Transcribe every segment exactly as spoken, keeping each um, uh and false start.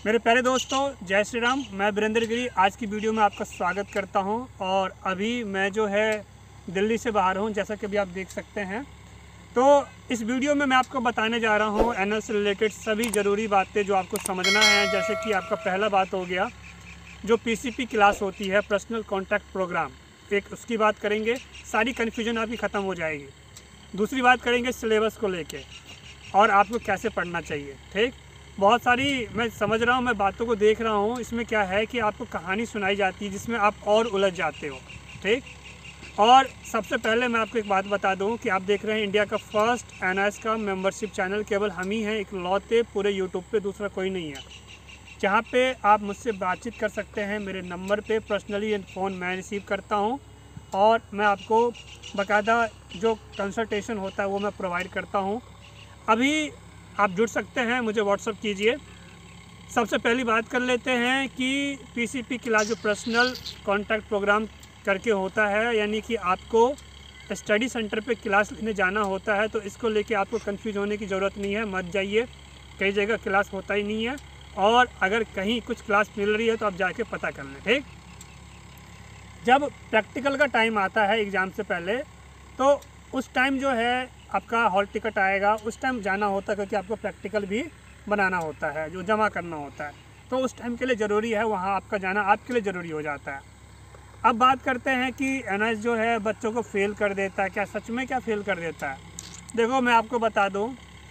मेरे प्यारे दोस्तों, जय श्री राम। मैं वीरेंद्र गिरी आज की वीडियो में आपका स्वागत करता हूं। और अभी मैं जो है दिल्ली से बाहर हूं, जैसा कि अभी आप देख सकते हैं। तो इस वीडियो में मैं आपको बताने जा रहा हूं एन एस से रिलेटेड सभी ज़रूरी बातें जो आपको समझना है। जैसे कि आपका पहला बात हो गया जो पी सी पी क्लास होती है, पर्सनल कॉन्टैक्ट प्रोग्राम, एक उसकी बात करेंगे। सारी कन्फ्यूजन आपकी ख़त्म हो जाएगी। दूसरी बात करेंगे सिलेबस को लेके और आपको कैसे पढ़ना चाहिए। ठीक, बहुत सारी मैं समझ रहा हूँ, मैं बातों को देख रहा हूँ। इसमें क्या है कि आपको कहानी सुनाई जाती है जिसमें आप और उलझ जाते हो। ठीक, और सबसे पहले मैं आपको एक बात बता दूँ कि आप देख रहे हैं इंडिया का फर्स्ट एन एस का मेंबरशिप चैनल केवल हम ही हैं, इकलौते पूरे यूट्यूब पे, दूसरा कोई नहीं है, जहाँ पे आप मुझसे बातचीत कर सकते हैं। मेरे नंबर पे पर्सनली फ़ोन मैं रिसीव करता हूँ और मैं आपको बाकायदा जो कंसल्टेशन होता है वो मैं प्रोवाइड करता हूँ। अभी आप जुड़ सकते हैं, मुझे व्हाट्सअप कीजिए। सबसे पहली बात कर लेते हैं कि पी सी पी क्लास जो पर्सनल कॉन्टैक्ट प्रोग्राम करके होता है, यानी कि आपको स्टडी सेंटर पे क्लास लेने जाना होता है। तो इसको लेके आपको कंफ्यूज होने की ज़रूरत नहीं है, मत जाइए। कई जगह क्लास होता ही नहीं है, और अगर कहीं कुछ क्लास मिल रही है तो आप जाके पता कर लें। ठीक, जब प्रैक्टिकल का टाइम आता है एग्ज़ाम से पहले, तो उस टाइम जो है आपका हॉल टिकट आएगा, उस टाइम जाना होता है, क्योंकि आपको प्रैक्टिकल भी बनाना होता है, जो जमा करना होता है। तो उस टाइम के लिए ज़रूरी है, वहाँ आपका जाना आपके लिए ज़रूरी हो जाता है। अब बात करते हैं कि एन एस जो है बच्चों को फेल कर देता है। क्या सच में क्या फेल कर देता है? देखो, मैं आपको बता दूँ,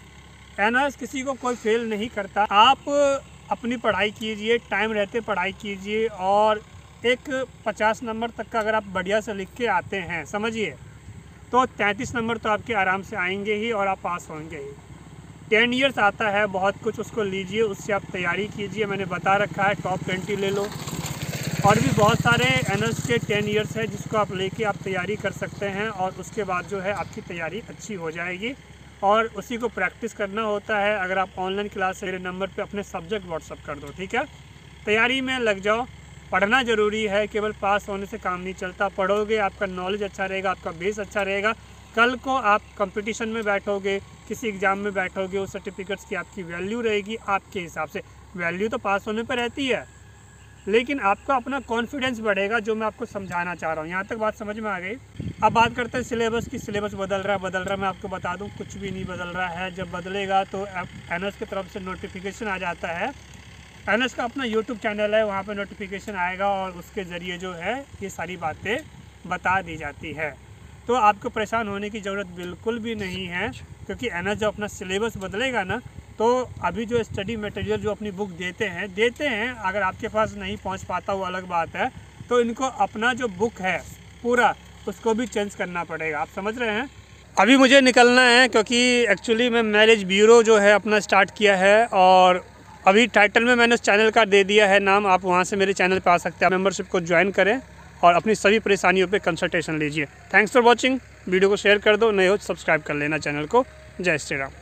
एन एस किसी को कोई फेल नहीं करता। आप अपनी पढ़ाई कीजिए, टाइम रहते पढ़ाई कीजिए, और एक पचास नंबर तक का अगर आप बढ़िया से लिख के आते हैं, समझिए, तो तैंतीस नंबर तो आपके आराम से आएंगे ही और आप पास होंगे ही। टेन इयर्स आता है, बहुत कुछ, उसको लीजिए, उससे आप तैयारी कीजिए। मैंने बता रखा है, टॉप ट्वेंटी ले लो। और भी बहुत सारे एन एस के टेन इयर्स है जिसको आप लेके आप तैयारी कर सकते हैं, और उसके बाद जो है आपकी तैयारी अच्छी हो जाएगी। और उसी को प्रैक्टिस करना होता है। अगर आप ऑनलाइन क्लास मेरे नंबर पे अपने सब्जेक्ट व्हाट्सअप कर दो, ठीक है। तैयारी में लग जाओ, पढ़ना ज़रूरी है। केवल पास होने से काम नहीं चलता। पढ़ोगे, आपका नॉलेज अच्छा रहेगा, आपका बेस अच्छा रहेगा। कल को आप कंपटीशन में बैठोगे, किसी एग्ज़ाम में बैठोगे, उस सर्टिफिकेट्स की आपकी वैल्यू रहेगी आपके हिसाब से। वैल्यू तो पास होने पर रहती है, लेकिन आपका अपना कॉन्फिडेंस बढ़ेगा, जो मैं आपको समझाना चाह रहा हूँ। यहाँ तक बात समझ में आ गई। अब बात करते हैं सिलेबस की। सिलेबस बदल रहा है बदल रहा है मैं आपको बता दूँ, कुछ भी नहीं बदल रहा है। जब बदलेगा तो एन एस की तरफ से नोटिफिकेशन आ जाता है। एन एस का अपना यूट्यूब चैनल है, वहाँ पे नोटिफिकेशन आएगा और उसके ज़रिए जो है ये सारी बातें बता दी जाती है। तो आपको परेशान होने की ज़रूरत बिल्कुल भी नहीं है, क्योंकि एन एस जब अपना सिलेबस बदलेगा ना, तो अभी जो स्टडी मटेरियल जो अपनी बुक देते हैं देते हैं अगर आपके पास नहीं पहुँच पाता वो अलग बात है, तो इनको अपना जो बुक है पूरा उसको भी चेंज करना पड़ेगा। आप समझ रहे हैं। अभी मुझे निकलना है, क्योंकि एक्चुअली मैं मैरिज ब्यूरो जो है अपना स्टार्ट किया है, और अभी टाइटल में मैंने उस चैनल का दे दिया है नाम। आप वहाँ से मेरे चैनल पे आ सकते हैं, मेंबरशिप को ज्वाइन करें और अपनी सभी परेशानियों पे कंसल्टेशन लीजिए। Thanks for watching. वीडियो को शेयर कर दो, नए हो सब्सक्राइब कर लेना चैनल को। जय श्री राम।